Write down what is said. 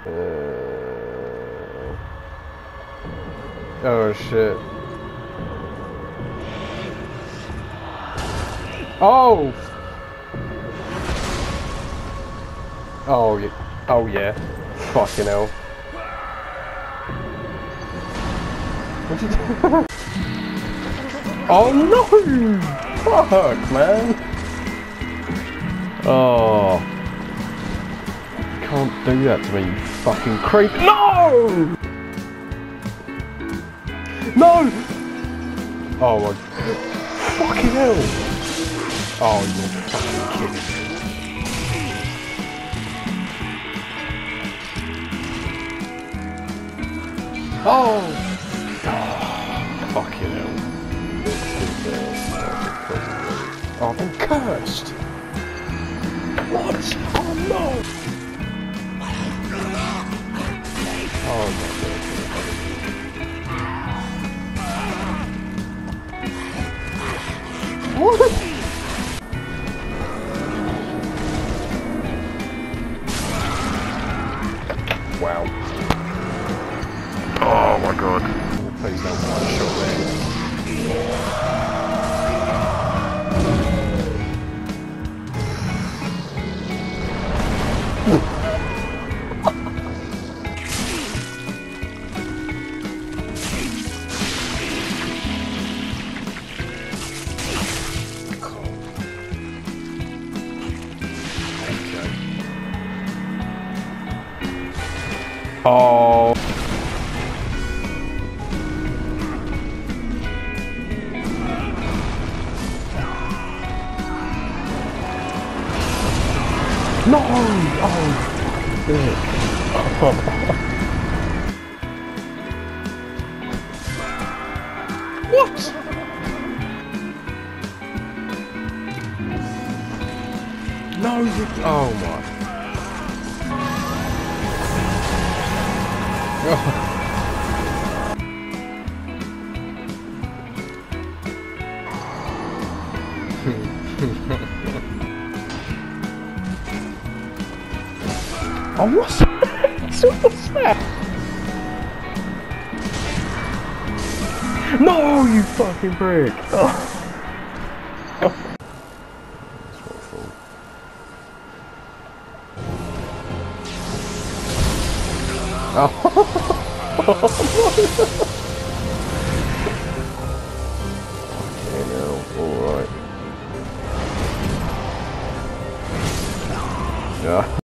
Oh shit. Oh! Oh yeah. Oh yeah. Fucking hell. What did you do? Oh no! Fuck, man. Oh. You can't do that to me, you fucking creep. No! No! Oh my. Fucking hell! Oh, you're fucking kidding me. Oh! Fucking hell. Oh, I've been cursed! What? Oh no! Oh my god. What? Wow. Oh my god. Please don't one shot there. Oh. No! Oh, dick. What? No, you. Oh my. Oh, what's that? What's that? No, you fucking prick! Oh. Okay, now, alright. Yeah.